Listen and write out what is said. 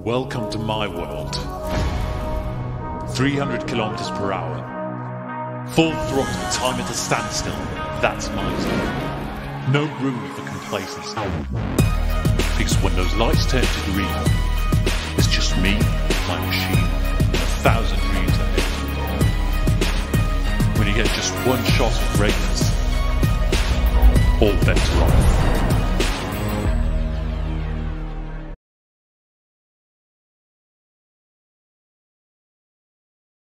Welcome to my world. 300 kilometers per hour. Full throttle, time at a standstill. That's my zone. No room for complacency. Because when those lights turn to green, it's just me, my machine, and 1,000 dreams ahead. When you get just one shot of greatness, all bets are off.